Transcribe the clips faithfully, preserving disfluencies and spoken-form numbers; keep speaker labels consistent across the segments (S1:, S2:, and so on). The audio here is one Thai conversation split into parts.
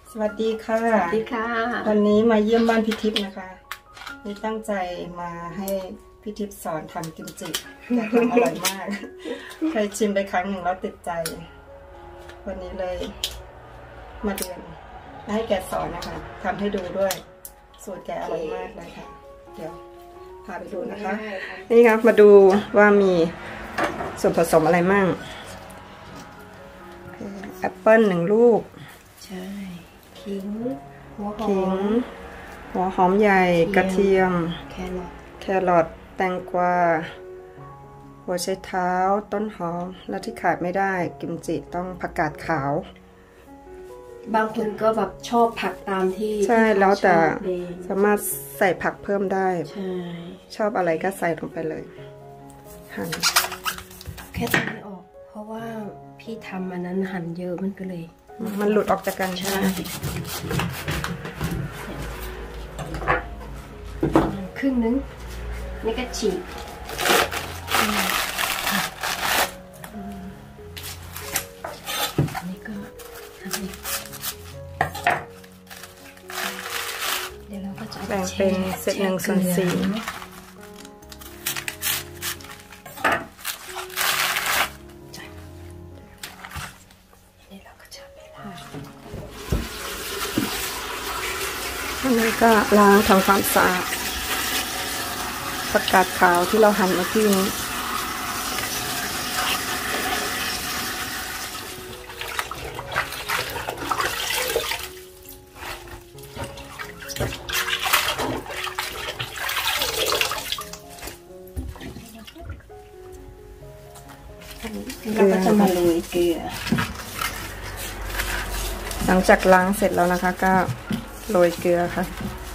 S1: สวัสดีค่ะสวัสดีค่ะ
S2: วันนี้มาเยี่ยมบ้านพี่ทิพย์นะคะนี่ตั้งใจมาให้พี่ทิพย์สอนทำกิมจิแกทำอร่อยมากเคยชิมไปครั้งหนึ่งแล้วติดใจวันนี้เลยมาเรียนให้แกสอนนะคะทำให้ดูด้วยสูตรแกอร่อยมากเลยค่ะเดี๋ยวพาไปดูนะคะนี่ครับมาดูว่ามีส่วนผสมอะไรมั่งแอปเปิ้ลหนึ่งลูก
S1: ใช่ขิงหัวหอม
S2: หัวหอมใหญ่กระเทียม
S1: แครอท
S2: แครอทแตงกวาหัวไชเท้าต้นหอมและที่ขาดไม่ได้กิมจิต้องผักกาดขาว
S1: บางคนก็แบบชอบผักตามที่
S2: ใช่แล้วแต่สามารถใส่ผักเพิ่มได้
S1: ใช่
S2: ชอบอะไรก็ใส่ลงไปเลยหั่น
S1: แค่ตัดไม่ออกเพราะว่าพี่ทำอันนั้นหั่นเยอะมันก็เลย
S2: มันหลุดออกจากกันใช่
S1: ครึ่งนึงนี่ก็ฉีกนี่ก็ทำอีกเดี๋ยวเราก็จะ
S2: แบ่งเป็นเศษหนึ่งส่วนสี่อันนี้ก็ล้างทำความสะอาดผักกาดขาวที่เราหั่นเมื่อกี้นี้
S1: เราก็จะมาโรยเกลือ
S2: หลังจากล้างเสร็จแล้วนะคะก็โรยเกลือค่ะ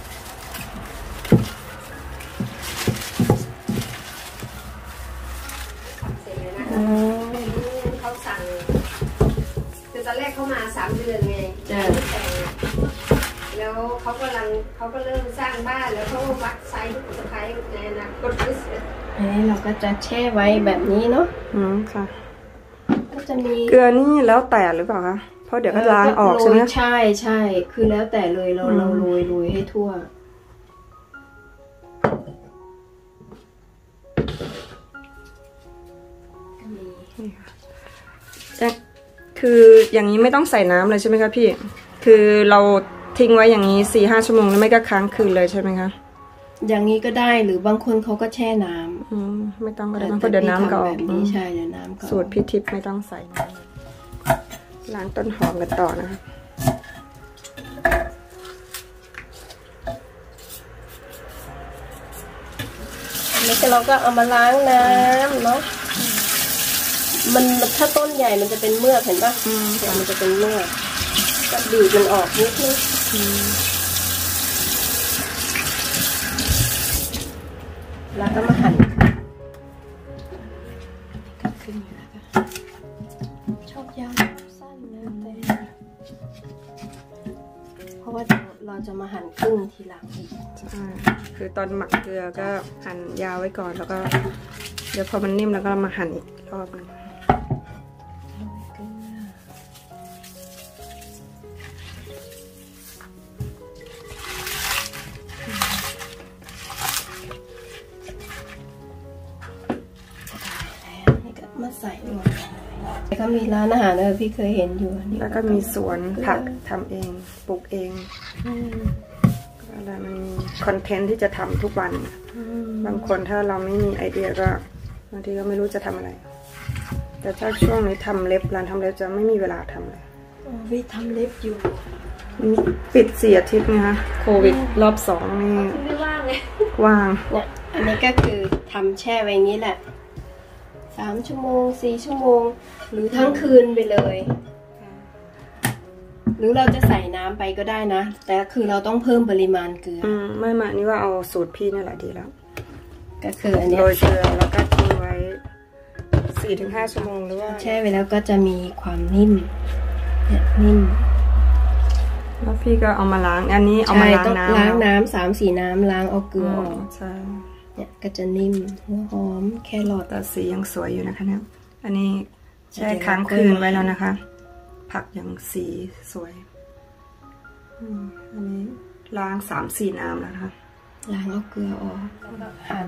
S1: เขาสั่งคือตอนแรกเขามาสามเดือนไงแล้วเขากำลังเขาก็เริ่มสร้างบ้านแล้วเขาวัดไซส์สุดท้ายในอนาคตอันนี้เราก็จะแช่ไว้แบบนี้เนาะ
S2: อืมค่ะ
S1: ก็จะมี
S2: เกลือนี่แล้วแต่หรือเปล่าคะเพราะเดี๋ยวก็ล้างออกใช่ไหม
S1: ใช่ใช่คือแล้วแต่เลยเราเราโรยโรยให้ทั่ว
S2: คืออย่างนี้ไม่ต้องใส่น้ำเลยใช่ไหมคะพี่คือเราทิ้งไว้อย่างนี้สี่ห้าชั่วโมงแล้วไม่ก็ค้างคืนเลยใช่ไหมคะ
S1: อย่างนี้ก็ได้หรือบางคนเขาก็แช่น้ำ
S2: อืมไม่ต้องก็ได้เพราะเดี๋ยวน้ำก็ออก
S1: ใช่เดี๋ยวน้ำก็
S2: สูตรพี่ทิพย์ไม่ต้องใส่ล้างต้นหอมกันต่อนะคะ
S1: อันนี้เราก็เอามาล้างน้ำเนาะมันถ้าต้นใหญ่มันจะเป็นเมือกเห็นปะแต่มันจะเป็นเมือกก็บีบมันออกนิดนึงแล้วก็มาหั่นก็ขึ้นอยู่แล้วก็ชอบยาวสั้นนะแต่เพราะว่าเราจะมาหั่นครึ่งทีหลังอีก
S2: ใช่คือตอนหมักเกลือก็หั่นยาวไว้ก่อนแล้วก็เดี๋ยวพอมันนิ่มแล้วก็มาหั่นอีกรอบนึง
S1: มาใส่หมดแล้วก็มีร้านอาหารเออพี่เคยเห็นอยู่
S2: แล้วก็มีสวนผักทำเองปลูกเองอะไรมันมีคอนเทนต์ที่จะทำทุกวันบางคนถ้าเราไม่มีไอเดียก็บางทีก็ไม่รู้จะทำอะไรแต่ถ้าช่วงนี้ทำเล็บร้านทำเล็บจะไม่มีเวลาทำเลย
S1: พี่ทำเล็บอยู่
S2: ปิดเสียอาทิตย์นะคะโควิดรอบสองนี่
S1: ไม่ว่างเลย
S2: ว่าง
S1: เนี่ยอันนี้ก็คือทำแช่ไว้อย่างนี้แหละสามชั่วโมงสี่ชั่วโมงหรือทั้งคืนไปเลยหรือเราจะใส่น้ำไปก็ได้นะแต่คือเราต้องเพิ่มปริมาณเกลือ
S2: อืมไม่มานี่ว่าเอาสูตรพี่นี่แหละดีแล้ว
S1: ก็คืออันนี้
S2: โรยเกลือแล้วก็ทิ้งไว้สี่ถึงห้าชั่วโมงหรือว่า
S1: แช่ไว้แล้วก็จะมีความนิ่มเนี่ยนิ่ม
S2: แล้วพี่ก็เอามาล้างอันนี้เอามาล้างน้ำ
S1: ล้างน้ำสามสี่น้ำล้างเอาเกลือออก
S2: ใช่
S1: เนี่ยก็จะนิ่มหัวหอมแครอท
S2: แต่สียังสวยอยู่นะคะเนี่ยอันนี้แช่ค้างคืนไว้แล้วนะคะผักยังสีสวยอันนี้ล้างสามสี่น้ำนะคะ
S1: ล้างเอาเกลือออกแล้วก็หั่น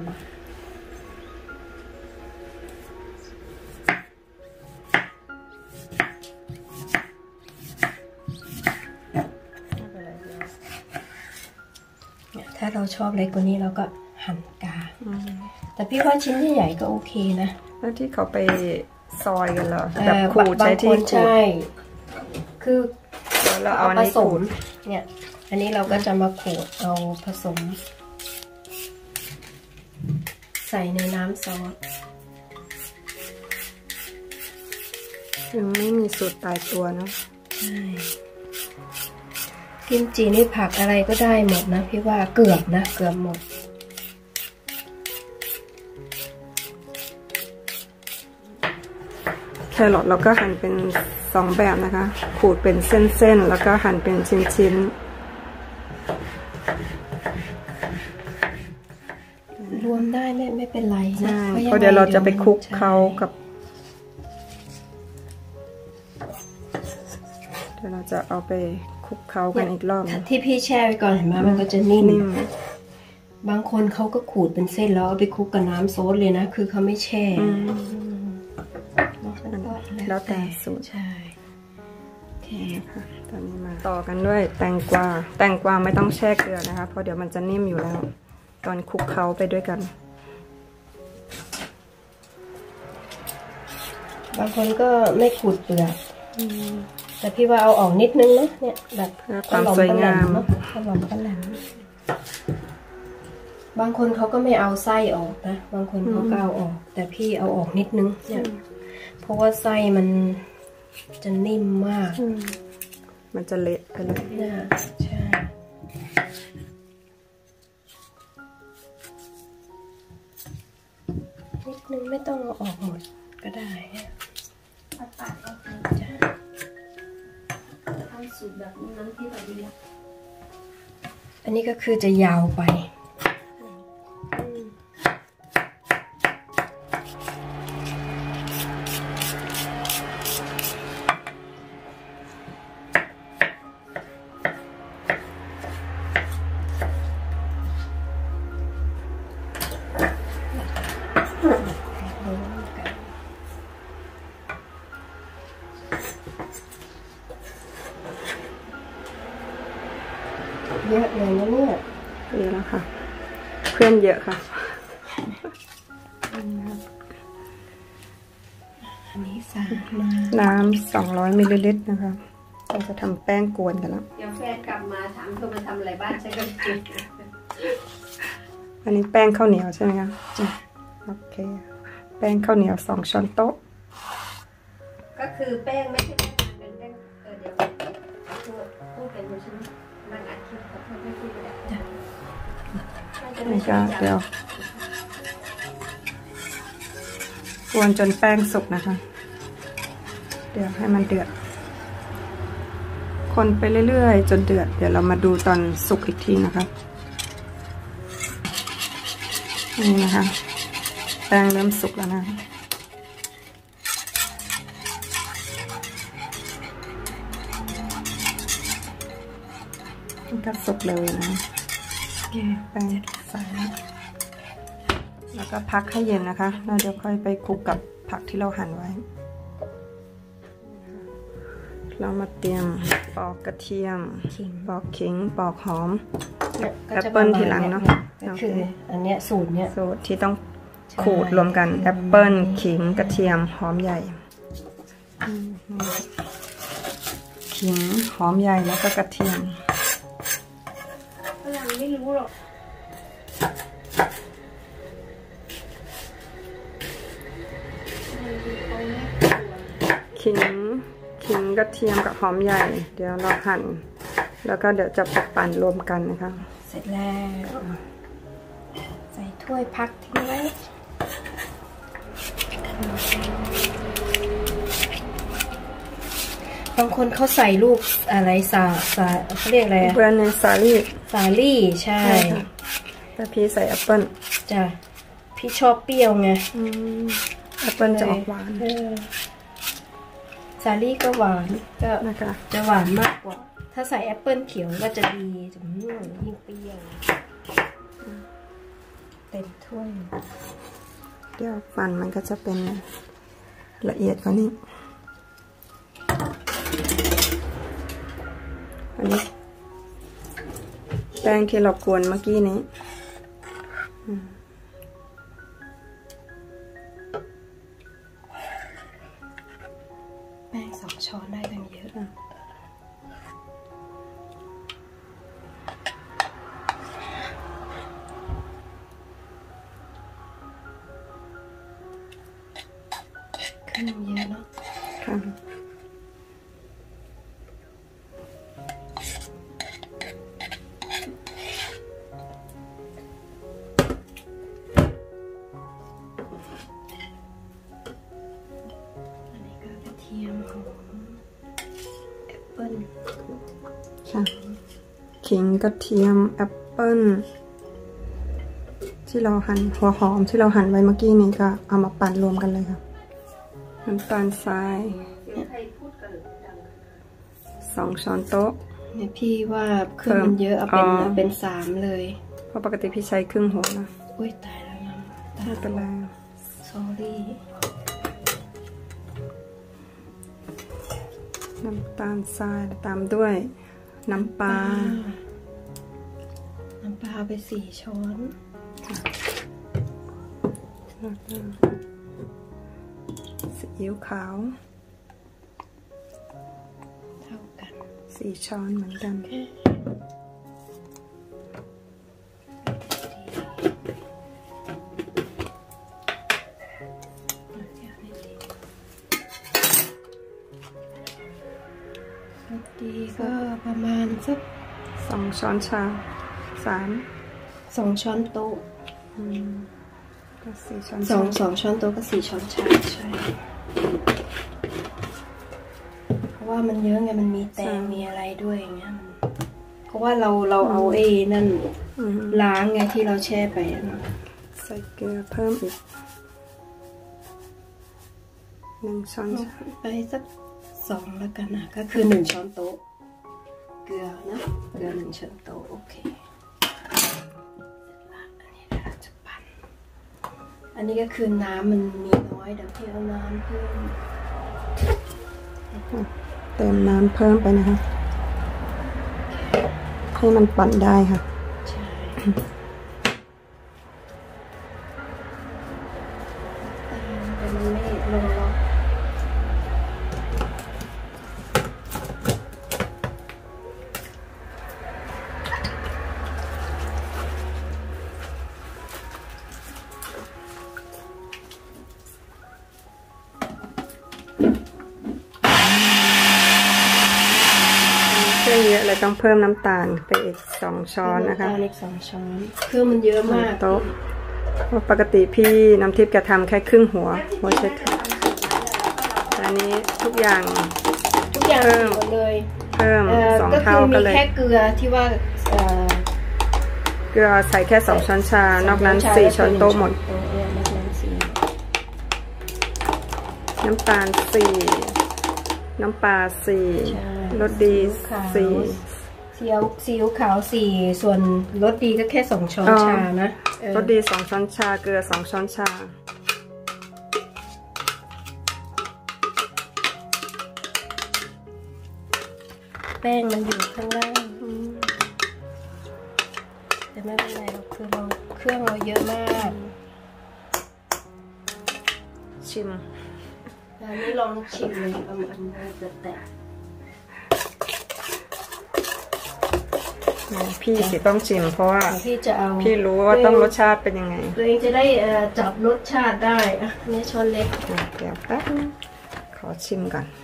S1: ถ้าเราชอบเล็กกว่านี้เราก็หั่นกาแต่พี่ว่าชิ้นใหญ่ๆก็โอเคนะ
S2: แล้วที่เขาไปซอยกันเหรอแบบขูดใช้ที่ขูด
S1: ใช่คือ
S2: เราเอาผสม
S1: เนี่ยอันนี้เราก็จะมาขูดเอาผสมใส่ในน้ำซอส
S2: ยังไม่มีสูตรตายตัวเนาะ
S1: ใช่กิมจินี่ผักอะไรก็ได้หมดนะพี่ว่าเกือบนะเกือบหมด
S2: แครอทเราก็หั่นเป็นสองแบบนะคะขูดเป็นเส้นๆแล้วก็หั่นเป็นชิ้น
S1: ๆรวมได้ไม่ไม่เป็นไรนะ
S2: เพราะเดี๋ยวเราจะไปคลุกเขากับเดี๋ยวเราจะเอาไปคลุกเขากันอีกรอบ
S1: ที่พี่แช่ไว้ก่อนเห็นไหมมันก็จะนิ่มบางคนเขาก็ขูดเป็นเส้นแล้วเอาไปคลุกกับน้ำซอสเลยนะคือเขาไม่แช่
S2: แล้วแต่สูตร
S1: ใช่
S2: โอเคค่ะตอนนี้มาต่อกันด้วยแตงกวาแตงกวาไม่ต้องแช่เกลือนะคะเพราะเดี๋ยวมันจะนิ่มอยู่แล้วตอนคลุกเคล้าไปด้วยกัน
S1: บางคนก็ไม่ขูดเปลือกแต่พี่ว่าเอาออกนิดนึงเนาะเนี่ยแบบ
S2: ความสวยงาม
S1: เนาะขนมกันแหลมบางคนเขาก็ไม่เอาไส้ออกนะบางคนเขาก็เอาออกแต่พี่เอาออกนิดนึงเนี่ยเพราะว่าไส้มันจะนิ่มมาก
S2: มันจะเละไปเลย
S1: นะใช่นิดนึงไม่ต้องเอาออกหมดก็ได้ตัดตัดออกจ้ะทำสูตรแบบนั้นที่เราดีอันนี้ก็คือจะยาวไปเยอะเลยนะเนี่ย
S2: เยอะแล้วค่ะเพื่อนเยอะค่ะ
S1: อันนี้ใส่
S2: น้ำสองร้อยมิลลิลิตรนะคะเราจะทำแป้งกวนกันแล้ว
S1: เดี๋ยวแฟนกลับมาถามเธอมาทำอะไรบ้านฉันก็กิน
S2: อันนี้แป้งข้าวเหนียวใช่ไหมคะจ้ะโอเคแป้งข้าวเหนียวสองช้อนโต๊ะ
S1: ก็คือแป้งไม่ใช่แป้งเป็นแป้งเออเดี๋ยวพูดพูดเป็นใช่ไหมนั่งอัดคลิปกับเพื่อนไม่พูดเลยจ้ะ
S2: นี่ก็เดี๋ยวกวนจนแป้งสุกนะคะเดี๋ยวให้มันเดือดคนไปเรื่อยๆจนเดือดเดี๋ยวเรามาดูตอนสุกอีกทีนะคะนี่นะคะแป้งเริ่มสุกแล้วนะมันก็สุกเลยนะแป้งใส่แล้วก็พักให้เย็นนะคะแล้วเดี๋ยวค่อยไปคลุกกับผักที่เราหั่นไว้เรามาเตรียมปอกกระเทียมปอกขิงปอกหอมแอปเปิลทีหลังเนาะ
S1: ก็คืออันเนี้ยสูตรเนี้ย
S2: สูตรที่ต้องขูดรวมกันแอปเปิลขิงกระเทียมหอมใหญ่ขิงหอมใหญ่แล้วก็กระเทียม
S1: ฝรั่งไม่รู้หรอก
S2: ขิงขิงกระเทียมกับหอมใหญ่เดี๋ยวเราหั่นแล้วก็เดี๋ยวจะปั่นรวมกันนะคะ
S1: เสร็จแล้วใส่ถ้วยพักทิ้งไว้บางคนเขาใส่ลูกอะไรสาสาเขาเรียกอะไร
S2: แบรนด์ในสาลี่
S1: สาลี่ใช่
S2: แต่พี่ใส่แอปเปิ้ล
S1: จ้ะพี่ชอบเปรี้ยวไง
S2: แอปเปิ้ลจะออกหวาน
S1: สาลี่ก็หวานก็จะหวานมากกว่าถ้าใส่แอปเปิลเขียวก็จะดีจะยิ่งเปรี้ยวเต็มถ้วย
S2: เดี๋ยวฟันมันก็จะเป็นละเอียดกว่านี้อันนี้แป้งที่เรากวนเมื่อกี้นี้
S1: แป้งสองช้อนได้กันเยอะขึ้นเยอะเนาะ
S2: ค่ะขิงกระเทียมแอปเปิ้ลที่เราหั่นหัวหอมที่เราหั่นไว้เมื่อกี้นี้ก็เอามาปั่นรวมกันเลยค่ะน้ำตาลทรายสองช้อนโต๊ะ
S1: เนี่ยพี่ว่าเครื่องมันเยอะเอาเป็นเป็นสามเลย
S2: เพราะปกติพี่ใช้ครึ่งหัวนะ
S1: อุ้ยตายแล้วนะ
S2: ไม่เป็นไร
S1: sorry
S2: น้ำตาลทรายตามด้วยน้ำปลา
S1: น้ำปลาไปสี่ช้อน
S2: ซีอิ๊วขาว
S1: เท่ากัน
S2: สี่ช้อนเหมือนกัน
S1: ดีก็ประมาณสัก
S2: สองช้อนชาสาม
S1: สองช้อนโต๊ะ
S2: ก็สี่ช้อน
S1: สองสองช้อนโต๊ะก็สี่ช้อนชาใช่เพราะว่ามันเยอะไงมันมีแตงมีอะไรด้วยอย่างเงี้ยเพราะว่าเราเราเอาไอ้นั่นล้างไงที่เราแช่ไป
S2: ใส่เกลือเพิ่มอีกหนึ่งช้อน
S1: ไปสักสองแล้วกันนะก็คือหนึ่งช้อนโต๊ะเกลือนะเกลือหนึ่งช้อนโต๊ะโอเคอันนี้เราจะปั่นอันนี้ก็คือน้ำมันมีน้อยเดี๋ยวพี่เอาน้ำเพิ่ม
S2: เติมน้ำเพิ่มไปนะคะให้มันปั่นได้ค่ะ
S1: ใช่แต่มันไม่ลงล็อก
S2: เครื่องเยอะเลยต้องเพิ่มน้ำตาลไปอีกสองช้อนนะคะ
S1: น้ำตาลอีกสองช้อนเครื่องมันเยอะมาก
S2: โต๊ะปกติพี่น้ำทิพย์จะทำแค่ครึ่งหัวหัวเช็ดแต่อันนี้ทุกอย่าง
S1: ทุกอย่างเพิ่มเลย
S2: เพิ่มสองเท่ากันเลย
S1: แค่เกลือที่ว่า
S2: เกลือใส่แค่สองช้อนชานอกนั้นสี่ช้อนโต๊ะหมดน้ำตาลสี่น้ำปลาสี่รสดีสี่
S1: ซีอิ๊วซีอิ๊วขาวสี่ส่วนรสดีก็แค่สองช้อนชานะ
S2: รสดีสองช้อนชาเกลือสองช้อนชา
S1: แป้งมันอยู่ข้างล่างแต่ไม่เป็นไรเราคือเราเครื่องเราเยอะมาก
S2: ชิม
S1: อันนี้ลองชิมเลยประมาณจะแตก
S2: พี่สิต้องชิมเพราะว่า
S1: พี่จะเอา
S2: พี่รู้ว่าต้องรสชาติเป็นยังไง
S1: ตัวเองจะได้จับรสชาติได้อ่ะนี่ช้อนเล็ก
S2: เดี๋ยวแป๊บขอชิมก่อน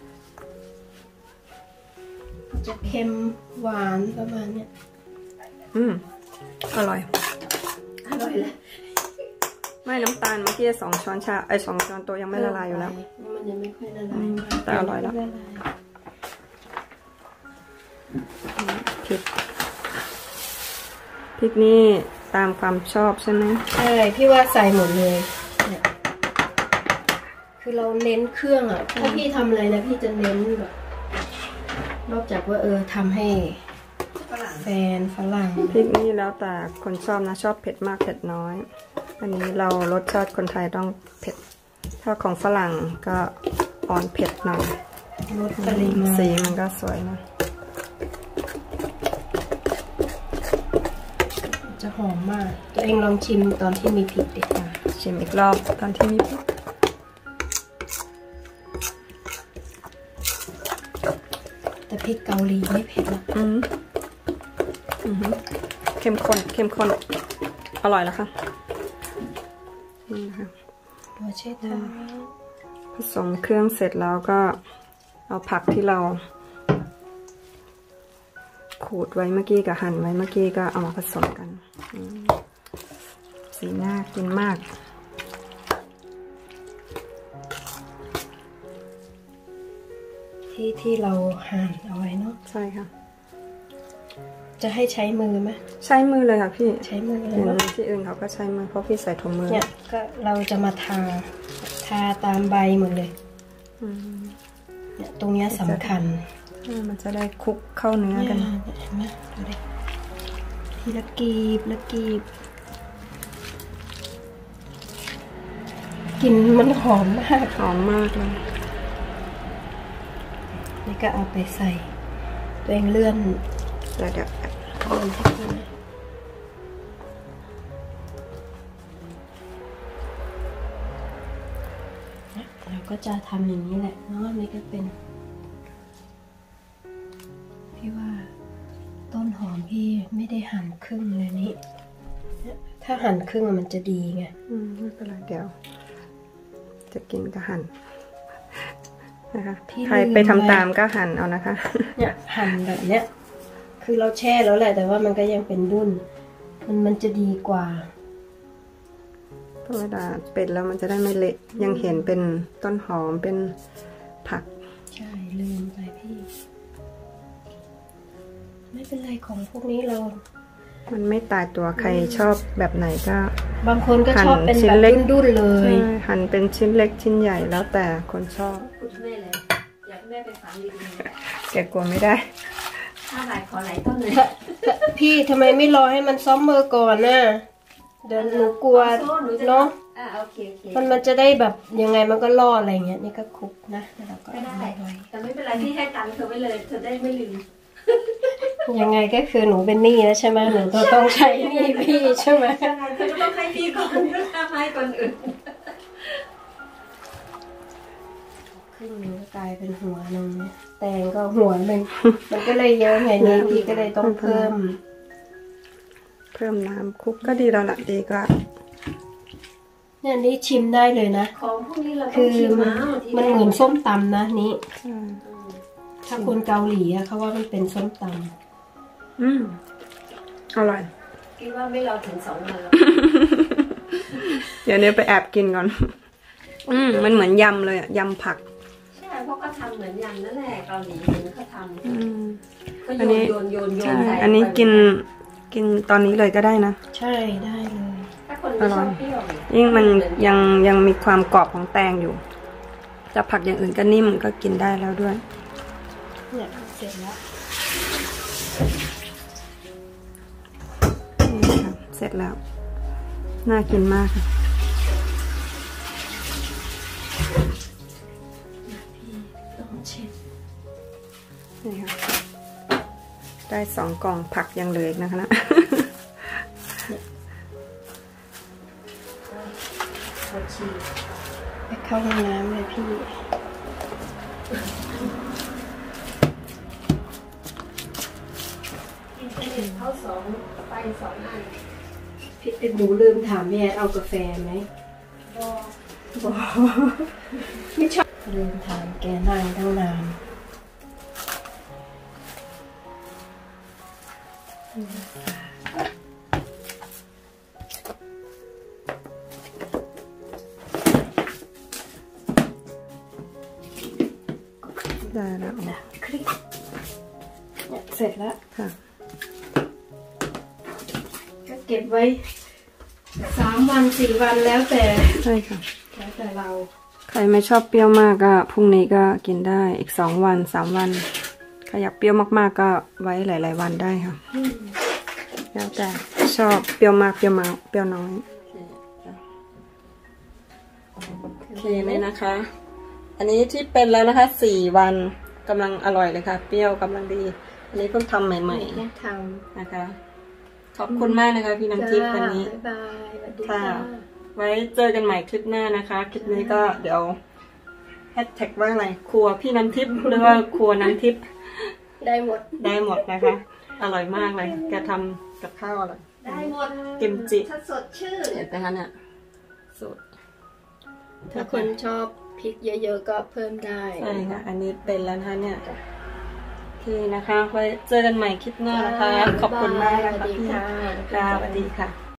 S1: จะเค็มหวานประมาณเนี้ย
S2: อืมอร่อย
S1: อร่อยเลย
S2: ไม่น้ำตาลเมื่อกี้สองช้อนชาไอสองช้อนโต๊ะยังไม่ละลายอยู่แล้ว
S1: มันยังไม่ค่อยละลาย
S2: แต่อร่อยแล้วพริกพริกนี่ตามความชอบใช่ไหม
S1: ใช่พี่ว่าใส่หมดเลยคือเราเน้นเครื่องอ่ะถ้าพี่ทำอะไรนะพี่จะเน้นแบบนอกจากว่าเออทำให้แฟนฝรั่ง
S2: พริกนี่แล้วแต่คนชอบนะชอบเผ็ดมากเผ็ดน้อยอันนี้เรารสชาติคนไทยต้องเผ็ดถ้าของฝรั่งก็อ่อนเผ็ดหน่อย
S1: ลดปริมาณ
S2: สีมันก็สวยนะ
S1: จะหอมมากตัวเองลองชิมตอนที่มีพริกดิค่ะ
S2: ชิมอีกรอบตอนที่มีพริก
S1: แต่พริกเกาหลีไม่เผ็ดนะ
S2: อืมอืมเข้มข้นเข้มข้นอร่อยแล้วค่ะนี่นะคะ
S1: หัวเชดเท้า
S2: ผสมเครื่องเสร็จแล้วก็เอาผักที่เราขูดไว้เมื่อกี้กับหั่นไว้เมื่อกี้ก็เอามาผสมกันสีน่ากินมาก
S1: ที่ที่เราหั่นเอาไว้เนาะ
S2: ใช่ค่ะ
S1: จะให้ใช้มือไหม
S2: ใช้มือเลยค่ะพี่
S1: ใช้มือเลย
S2: นะที่อื่นเขาก็ใช้มือเพราะพี่ใส่ถุงมือ
S1: เนี่ยก็เราจะมาทาทาตามใบหมดเลยเนี่ยตรงนี้สำคัญ
S2: มันจะได้คลุกเข้าเนื้อกัน
S1: เห็นไหมดูดิทีละกีบละกีบกลิ่นมันหอมมาก
S2: หอมมากเลย
S1: นี่ก็เอาไปใส่ตัวเองเลื่อน
S2: เดี๋ยวเดี๋ยว
S1: เลื่อนให้กินเราก็จะทำอย่างนี้แหละเนาะนี่ก็เป็นพี่ว่าต้นหอมพี่ไม่ได้หั่นครึ่งเลยนี่ถ้าหั่นครึ่งมันจะดีไง
S2: อืมไม่เป็นไรเดี๋ยวจะกินก็หั่นนะคะใครไปทำตามก็หั่นเอานะคะ
S1: เนี่ยหั่นแบบเนี้ยคือเราแช่แล้วแหละแต่ว่ามันก็ยังเป็นดุ้นมันมันจะดีกว่า
S2: เพราะเวลาเป็ดแล้วมันจะได้ไม่เละยังเห็นเป็นต้นหอมเป็นผัก
S1: ใช่ลืมไปพี่ไม่เป็นไรของพวกนี้เรา
S2: มันไม่ตายตัวใครชอบแบบไหนก็
S1: บางคนก็ชอบเป็นแบบดุ้นๆเลย
S2: หั่นเป็นชิ้นเล็กชิ้นใหญ่แล้วแต่คนชอบ
S3: คุณแม่เลยอยากแม่ไปฝังดิน
S2: แกกลัวไม่ได้
S3: ถ้าหลายขอหลายต้นเลย
S1: พี่ทำไมไม่รอให้มันซ้อมมือก่อนน่ะเดี๋ยวหนูกลัวเนาะมันมันจะได้แบบยังไงมันก็รอดอะไรเงี้ยนี่ก็คุกนะแล้วก็
S3: ได้แต่ไม่เป็นไรที่ให้ตังค์เธอไว้เลยเธอได้ไม่ลืม
S1: ยังไงก็คือหนูเป็นหนี้นะใช่ไหมหนูต้องใช้หนี้พี่ใช่ไหม
S3: เธอต้องให้พี่ก่อนเพื่อให้คนอื่น
S1: ครึ่งนึงก็กลายเป็นหัวนึงแตงก็หัวหนึ่งมันก็เลยเยอะไงนี่พี่ก็เลยต้องเพิ่ม
S2: เพิ่มน้ำคุกก็ดีแล้วล่ะดีก็
S1: เนี่ยนี่ชิมได้เลยนะ
S3: ของพวกนี้เรา
S1: คือมันมันเหมือนส้มตำนะนี่ถ้าคนเกาหลีอะเขาว่ามันเป็นส้มต
S2: ำอืมอร่อย
S3: คิดว่าไม่รอถึงสองวันแล้ว
S2: เดี๋ยวนี้ไปแอบกินก่อนอืมมันเหมือนยำเลยอะยำผัก
S3: ใช่เพราะเขาทำเหมือนยำนั่นแหละเกาหลีเหมือนเขาทำก็โยนโยนโยนโยนใส่
S2: อันนี้กินกินตอนนี้เลยก็ได้นะ
S1: ใช่ได้เลย
S3: ถ้าคนไม่ชอบเปรี้ยว
S2: ยิ่งมันยังยังมีความกรอบของแตงอยู่จะผักอย่างอื่นก็นิ่มก็กินได้แล้วด้วย
S1: เนี่ยเสร็จแล้ว
S2: นี่ค่ะเสร็จแล้วน่ากินมากค่ะนี่ค่ะได้สองกล่องผักยังเหลืออีกนะคะนะ
S1: ไปเข้าห้องน้ำเลยพี่
S3: เขาสองไปสองอัน
S1: พี่เป็นหนูลืมถามแม่เอากาแฟไหมบอกไม่ชอบลืมถามแกนั่งตั้งนาน
S2: ได้แล้ว
S1: คลิกเสร็จแล้ว
S2: ค่ะ
S1: ก็เก็บไว้สามวันสี่วันแล้วแต่
S2: ใช่ค่ะ
S1: แล้วแต่เรา
S2: ใครไม่ชอบเปรี้ยวมากก็พรุ่งนี้ก็กินได้อีกสองวันสามวันใครถ้าอยากเปรี้ยวมากๆก็ไว้หลายๆวันได้ค่ะแล้วแต่ชอบเปรี้ยวมากเปรี้ยวมากเปรี้ยวน้อยโอเคเลยนะคะ อันนี้ที่เป็นแล้วนะคะสี่วันกำลังอร่อยเลยค่ะเปรี้ยวกำลังดีอันนี้เพิ่งทำใหม่ๆ
S1: แค่ท
S2: นะคะขอบคุณมากนะคะพี่
S1: ำ
S2: น้ำทิพย์วันนี้
S1: บ๊ายบายสวัสดี
S2: ค่ะ
S1: ค่ะ
S2: ไว้เจอกันใหม่คลิปหน้านะคะคลิปนี้ก็เดี๋ยวแฮชแท็กว่าอะไรครัวพี่น้ำทิพย์หรือว่าครัวน้ำทิพย์
S1: ได้หมด
S2: ได้หมดนะคะอร่อยมากเลยแกทำกับข้าวอร่อย
S3: ได้หมด
S2: กิมจิ
S3: ถ้าสดชื่น
S2: เด็ดนะคะเนี่ยสูตร
S1: ถ้าคนชอบพริกเยอะๆก็เพิ่มได้
S2: ใช่ค่ะอันนี้เป็นแล้วนะคะเนี่ยโอเคนะคะไว้เจอกันใหม่คลิปหน้านะคะขอบคุณมากนะคะ
S1: สวัสดี
S2: พี่
S1: ค่ะ
S2: ค่ะสวัสดีค่ะ